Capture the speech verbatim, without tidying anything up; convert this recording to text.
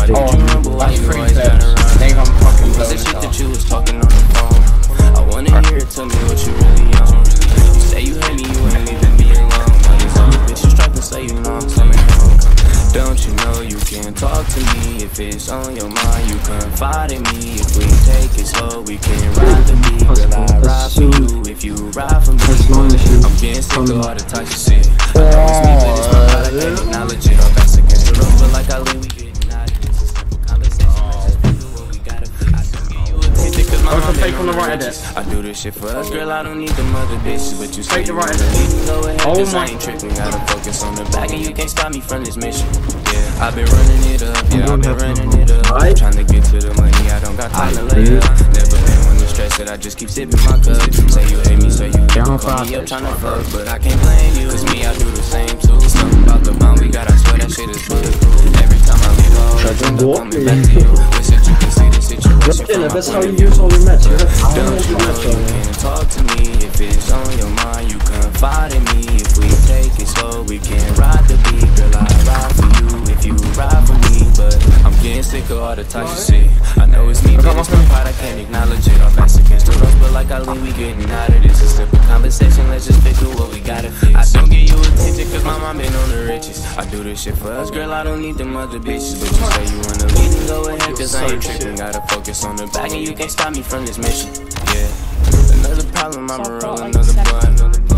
Oh, that's pretty fair. Think I'm fucking was the shit that you was talking on the phone. I wanna hear it, tell me what you really on. You say you hate me, you ain't leaving me alone. All these other bitches try to say you know I'm coming home. Don't you know you can talk to me if it's on your mind? You confide in me. If we take it slow, we can ride the beat. Girl, I ride for you if you ride for me. I'm getting sick of all the toxic shit. I know it's me, but it's my God, I can't acknowledge it. Our backs against the road, but like I lean, we getting out of it. It's a simple conversation. Let's just figure what we gotta fix. I can get you attention cause my mom been on the riches. I do this shit for us, girl, I don't need them other bitches. But you say you wanna leave and go ahead, cause I ain't tripping. Gotta focus on the back and you can't stop me from this mission. Yeah, I've been running it up, yeah, I've been running it up. I'm trying to get to the money, I don't got time to lay up. Never been one to stress it, I just keep sipping my cup. Say you hate me, so you can call me up trying to fuck. But I can't blame you, cause me, I do the same too. Something about the bond we got, I swear that shit is bulletproof. Every time I leave, I always end up coming back to you. Wish that you can see the situation from my That's how you use all your meds. Don't you know you can talk to me if it's on your mind? You confide in me. If we take it slow, we can ride the beat. Girl, I ride for you if you ride for me. But I'm getting sick of all the toxic shit. I know it's me, but it's my pride, I can't acknowledge it. Our backs against the ropes, but like I lean, we getting out of this. A simple conversation, let's just figure what we gotta fix. I don't get you attention cause my mom been on the riches. I do this shit for us, girl, I don't need them other bitches. But you say you wanna leave and go ahead cause I ain't tripping. Gotta focus on the back and you can't stop me from this mission. Yeah, another problem, I'ma roll another blunt.